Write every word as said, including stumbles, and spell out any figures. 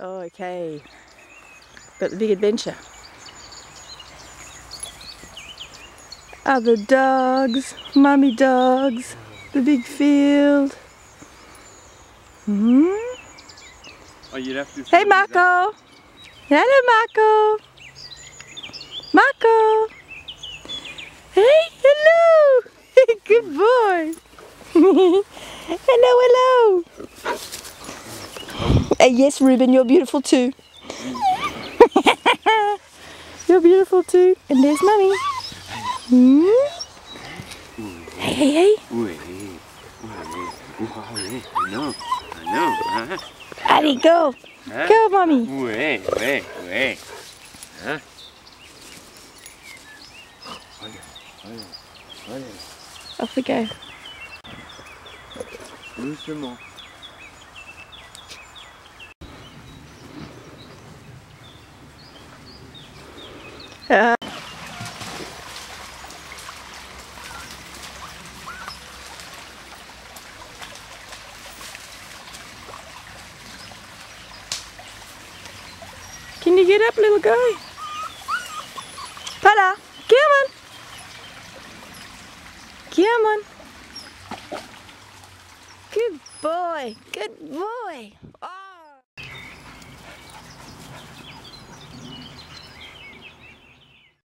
Okay. Got the big adventure. Other dogs, mummy dogs, the big field. Hmm? Oh, you'd have to Hey Marco! Hello Marco! Marco! Hey, hello! Good boy! Hello, hello! Uh, yes, Ruben, you're beautiful too. You're beautiful too. And there's Mummy. Hmm? Hey, hey, hey. I know, I know. Huh? Allez, go. Huh? Go, Mummy. Ouais, ouais, ouais. Hein? Off we go. Doucement. Uh, Can you get up, little guy? Pala, come on. Come on. Good boy. Good boy. Oh.